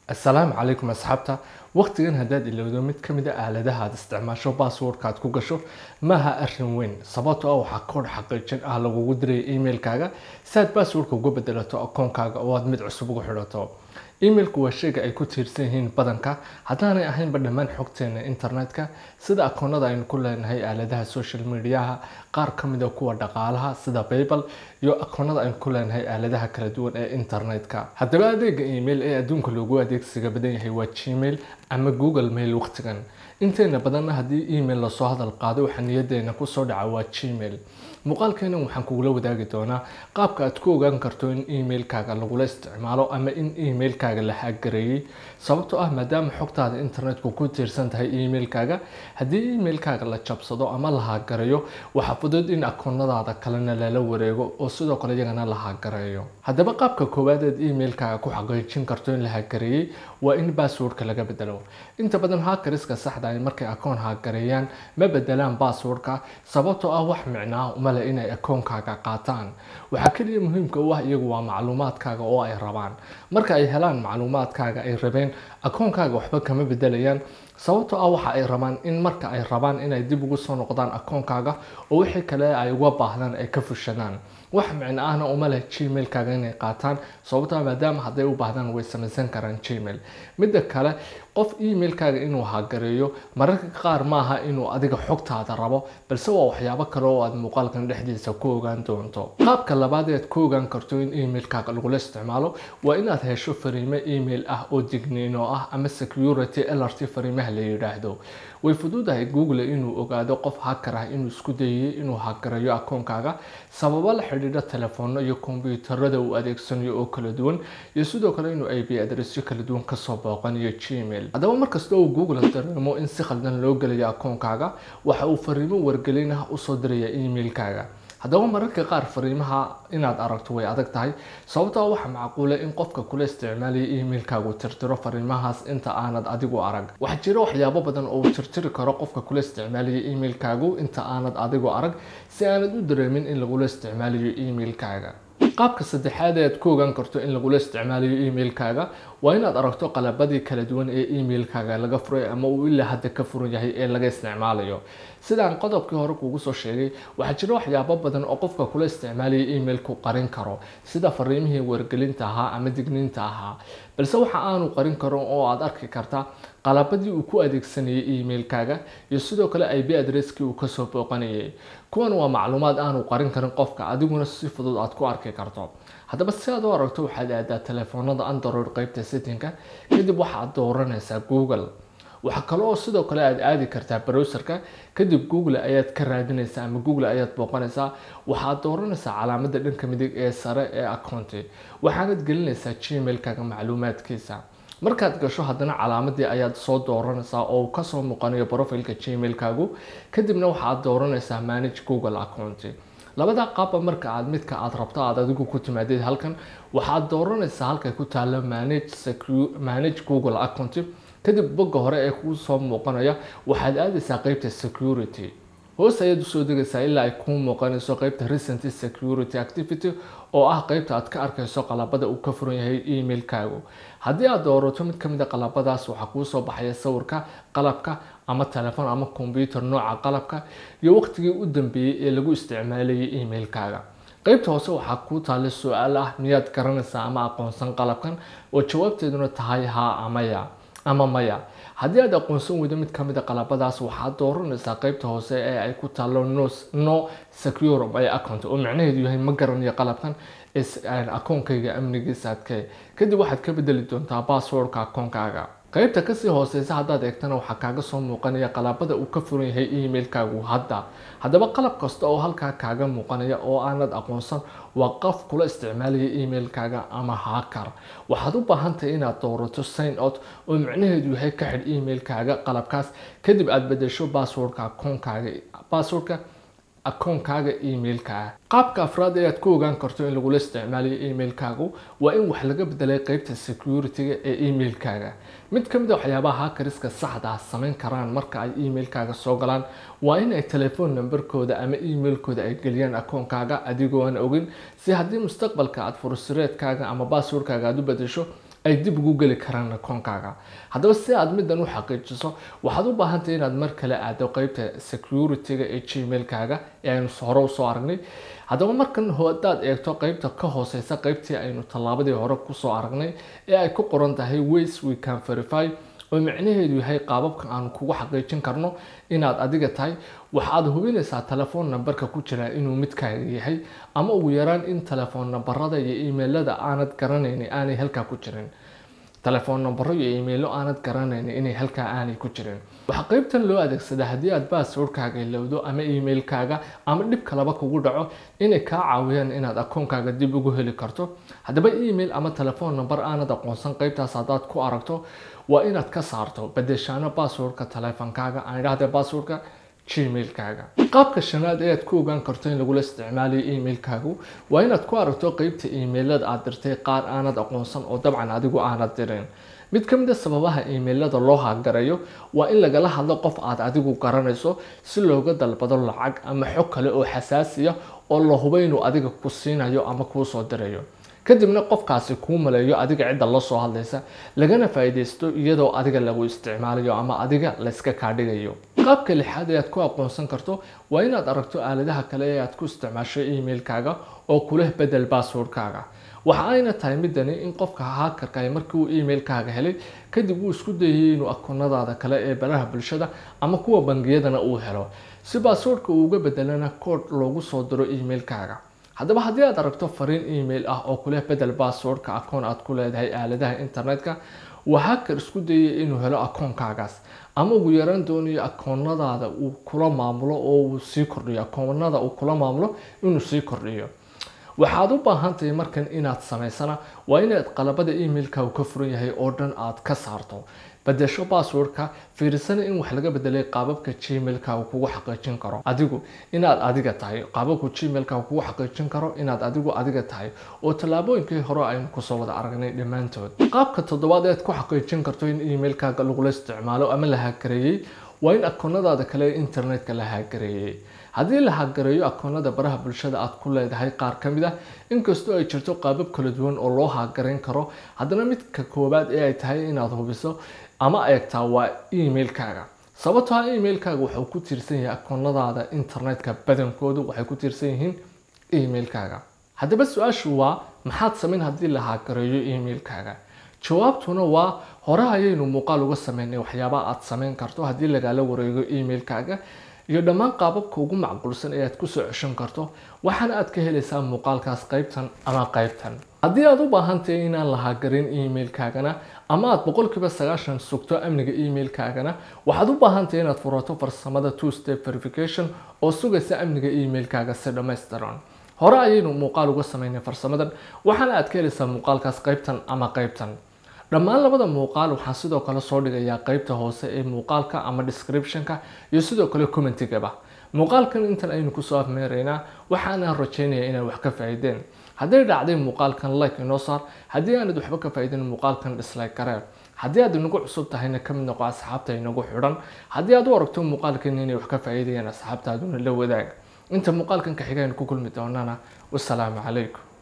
السلام عليكم أصحابتا وقتigan hadaad ilowdo mid kamid ah aaladaha aad isticmaasho passwordka aad ku gasho maaha arrin weyn sababtoo ah waxa kood xaqiijin ah lagugu diray emailkaaga si aad passwordka uga bedelato akoonkaaga oo aad mid cusub ugu xidhato emailku waa shayga ay ku tiirsan yihiin badanka haddaanay ahaynba dhammaan xogteena internetka sida akoonada aynu ku leenahay aaladaha social mediaha qaar ka mid ah kuwa dhaqaalaha sida PayPal iyo akoonada aynu ku leenahay aaladaha kala duwan ee internetka haddaba adeega email ee adduunka loogu adeegsiga badan yahay waa Gmail ama Google Mail waqtigan inteena badan haddii email la soo hadal qaado waxa niyadeena ku soo dhaca waa Gmail muuqaalkeena waxaan kugu wadaagi doonaa qaabka aad ku ogaan karto in emailkaaga lagu isticmaalo ama in emailkaaga la hagareeyay sababtoo ah maadaama xogtaada internetku ku tiirsan tahay emailkaaga haddii emailkaaga la jabsado ama la hagareeyo waxa fudud in akoonadaada kalena lala wareego oo sidoo kale iyagana la hagareeyo haddaba qaabka koowaad ee emailkaaga ku xaqiijin karto in la hagareeyay waa in passwordka laga bedelo inta badan hackerska saxda ah markay akoon hagareeyaan ma bedelaan passwordka sababtoo ah wax micnaa uma leh inay akoonkaaga qaataan waxa kaliya muhiimka u ah iyagu waa macluumaadkaaga oo ay rabaan marka ay helaan macluumaadkaaga ay rabeen akoonkaaga waxba kama bedelayaan sababtoo ah waxa ay rabaan in marka ay rabaan inay dib ugu soo noqdaan akoonkaaga oo wixii kale ay uga baahdaan ay ka fushadaan wax micno ahna uma leh Gmailkaaga inay qaataan sababtoo ah maadaama haday u baahdaan way samaysan karaan Gmail midda kale qof emailkaaga inuu hagareeyo mararka qaar maaha inuu adiga xogtaada rabo balse waa waxyaabo kale oo aad muuqaalkan dhexdiisa ku ogaan doonto qaabka labaad ee aad ku ogaan karto in emailkaaga lagu isticmaalo waa inaad hesho fariimo email ah oo digniino ah ama security alert fariimaha la yiraahdo way fududahay Google inuu ogaado qof hacker ah inuu isku dayay inuu hagareeyo akoonkaaga sababo la xiriira telefoonno iyo kombiyuutarada uu adeegsanayo oo kala duwan iyo sidoo kale inuu IP address kala duwan ka soo booqanayo Gmail haddaba markasta oo Google dareemo in si khaldan loo galayo akoonkaaga waxa uu fariimo wargelin ah u soo diraya emailkaaga haddaba mararka qaar fariimaha inaad aragto way adag tahay sababtoo waxa macquul ah in qofka kula isticmaalay emailkaagu tirtiro fariimahaas inta aanad adigu arag waxa jira waxyaabo badan oo tirtiri karo qofka kula isticmaalay emailkaagu inta aanad adigu arag si aanad u dareemin in lagu isticmaalayo emailkaaga qaabka saddexaad ee aad ku ogaan karto in lagu isticmaalayo emailkaaga waa inaad aragto qalabadii kala duwan ee emailkaaga laga furay ama uu ilaa hadda ka furan yahay ee laga isticmaalayo sidaan qodobkii hore kuugu soo sheegay waxa jira waxyaabo badan oo qofka kula isticmaalaya emailku qarin karo sida fariimihii wargelinta ahaa ama digniinta ahaa balse waxa aanu qarin karo oo aad arki karta qalabadii uu ku adeegsanayay emailkaaga iyo sidoo kale IP addresskii uu ka soo booqanayay kuwan waa macluumaad aanu qarin karin qofka adiguna si fudud aad ku arki karto haddaba si aad u aragto waxaad aadaa telefoonada Android qaybta settingka kadib waxaad dooranaysaa Google waxa kale oo sidoo kale aad aadi kartaa browserka kadib Google ayaad ka raadinaysaa ama Google ayaad booqanaysaa waxaad dooranaysaa calaamadda dhanka midig ee sare ee akoonti waxaad gelinaysaa Gmailkaaga macluumaadkiisa markaad gasho haddana calaamadii ayaad soo dooranaysaa oo ka soo muuqanayo profilka Gmailkaagu kadibna waxaad dooranaysaa manage Google account labada qaab marka aad midka aad rabto aad adigu ku timaadid halkan waxaad dooranaysaa halka ku taalo manage Google account kadib bogga hore ee ku soo muuqanaya waxaad aadaysaa qaybta security hoos ayaad soo degaysaa ilaa ay ku muuqanayso qaybta recent security activity oo ah qaybta aad ka arkayso qalabada uu ka furan yahay emailkaagu haddii aad doorato mid kamid ah qalabadaas waxa kuu soo baxaya sawirka qalabka ama telefoon ama computer nooca qalabka iyo waqtigii u dambeeyay ee lagu isticmaalayay emailkaaga qaybta hoose waxa ku taalo su'aal ah miyaad garanaysaa ama aqoonsan qalabkan oo jawaabteeduna tahay ha ama maya haddii aad aqoonsan weydo mid kamid ah qalabadaas waxaad dooranaysaa qaybta hoose ee ay ku taalo no secure my account oo macnaheedu yahay ma garanayo qalabkan akoonkayga amnigiisa kadib waxaad ka bedeli doontaa passwordka akoonkaaga qaybta ka sii hooseysa hadaad eegtana waxa kaaga soo muuqanaya qalabada uu ka furan yahay emailkaagu haddaba qalab kasta oo halkaa kaaga muuqanaya oo aanad aqoonsan waa qof kula isticmaalaya emailkaaga ama hacker waxaad u baahan tahay inaad doorato sign out oo macnaheedu yahay ka xidh emailkaaga qalabkaas kadib aad bedesho passwordka akoonkaaga emailka qaabka afraad ee aad ku ogaan karto in lagu isticmaalayo emailkaagu waa in wax laga bedelay qaybta security-ga ee emailkaaga mid kamid ah waxyaabaha hackerska saxda ah sameyn karaan marka ay emailkaaga soo galaan waa in ay telephone numberkooda ama emailkooda ay geliyaan akoonkaaga adigoo aan ogin si haddii mustaqbalka aad fursireedkaaga ama passwordkaaga aad u bedesho ay dib ugu geli karaan akoonkaaga. haddaba si aad middan u xaqiijiso waxaad u baahan tahay inaad mar kale aado qaybta security-ga ee gmail-kaaga ee aynu hore usoo aragnay. haddaba markan hadaad eegto qaybta ka hooseysa qaybtii aynu tallaabadii hore kusoo aragnay ee ay ku qoran tahay ways we can verify oo micnaheedu yahay qaababka aan kugu xaqiijin karno inaad adiga tahay, waxaad hubinaysaa telefoon nambarka ku jira inuu midkaaga yahay ama ugu yaraan in telefoon nambarada iyo emailada aanad garanaynin aanay halkaa ku jirin. telefoon nambaro iyo emailo aanad garanaynin inay halkaa aanay ku jirin. waxaa qaybtan loo adeegsadaa haddii aad passwordkaaga ilowdo ama emailkaaga ama dhib kalaba kugu dhaco inay kaa caawiyaan inaad akoonkaaga dib ugu heli karto. haddaba email ama telefoon nambar aanad aqoonsan qaybtaas haddaad ku aragto waa inaad ka saarto bedeshaano passwordka telefonkaaga aan idhaahda passwordka gmail-kaaga. qaabka shanaad ee aad ku ogaan karto in lagula isticmaalayo email-kaagu waa inaad ku aragto qaybta emailada aad dirtay qaar aanad aqoonsan oo dabcan adigu aanad dirin. mid ka mid ah sababaha emailada loo haagarayo waa in lagala hadlo qof aad adigu garanayso si looga dalbado lacag ama xog kale oo xasaasiya oo la hubo inuu adiga ku siinayo ama kuu soo dirayo. kadibna qofkaasi kuu maleeyo adiga cidda la soo hadlaysa lagana faa'iideysto iyadoo adiga lagu isticmaalayo ama adiga la iska kaadhigayo. qaabka lixaad ee aad ku aqoonsan karto waa inaad aragto aaladaha kale ee aad ku isticmaasho email-kaaga oo kula bedel passwordkaaga. waxa ayna tahay midani in qofka hackerka ay markii uu email-kaaga helay kadib uu isku dayay inuu akoonadaada kale ee baraha bulshada ama kuwa bangiyadana uu helo si passwordka uu uga bedelana code loogu soo diro email-kaaga. haddaba haddii aad aragto fariin email ah oo kula bedel passwordka akoon aad ku leedahay aaladaha internetka, waa hacker isku dayay inuu helo akoonkaagaas ama ugu yaraan doonayo akoonadaada uu kula maamulo oo uu sii kordhiyo akoonada uu kula maamulo inuu sii kordhiyo. waxaad u baahan tahay markan inaad samaysana waa inaad qalabada email-ka uu ka furan yahay oo dhan aad ka saarto, bedesho passwordka, fiirsana in wax laga bedelay qaababka gmail-ka uu kugu xaqiijin karo adigu inaad adiga tahay, qaababka gmail-ka uu kugu xaqiijin karo inaad adiga tahay oo tallaabooyinkii hore aynu kusoo wada aragnay dhammaantood. qaabka toddobaad ee aad ku xaqiijin karto in email-kaaga lagula isticmaalo ama la haagareeyay waa in akoonadaada kale ee internetka la haagareeyay. haddii la haagareeyo akoonada baraha bulshada aad ku leedahay qaar ka mid ah, inkastoo ay jirto qaabab kala duwan oo loo haagareyn karo, haddana midka koowaad ee ay tahay inaad hubiso ama eegtaa waa email-kaaga. sababtoo ah email-kaaga wuxuu ku tiirsan yahay akoonadaada internetka badankoodu waxay ku tiirsan yihiin email-kaaga. haddaba su-aashu waa maxaad samayn haddii la haagareeyo email-kaaga? jawaabtuna waa hore ayaynu muuqaal uga sameynay waxyaabaha aad samayn karto haddii lagala wareego email-kaaga iyo dhammaan qaababka ugu macquulsan ee aad kusoo ceshan karto, waxaana aad ka helaysaa muuqaalkaas qaybtan ama qaybtan. haddii aad u baahan tahay inaan la haagarin email-kaagana ama aad 90% sugto amniga email-kaagana, waxaad u baahan tahay inaad furato farsamada two-step verification oo sugaysa amniga email-kaaga si dhammaystiran. hore ayaynu muuqaal uga sameynay farsamadan, waxaana aad ka helaysaa muuqaalkaas qaybtan ama qaybtan. dhammaan labada muuqaal waxaan sidoo kale soo dhigayaa qaybta hoose ee muuqaalka ama description-ka iyo sidoo kale comment-gaba. muuqaalkan intan aynu kusoo afmeeraynaa, waxaana rajaynayaa inaad wax ka faa'iideen. hadday dhacday muuqaalkan like inoo saar, haddii aanad waxba ka faa'iidin muuqaalkan dislike garee. haddii aad inagu cusub tahayna ka mid noqo asxaabta inagu xidhan. haddii aad u aragto muuqaalkan inay wax ka faa'iidayaan asxaabtaaduna la wadaag. inta muuqaalkan ka xiga aynu ku kulmi doonana, wassalaamu calaykum.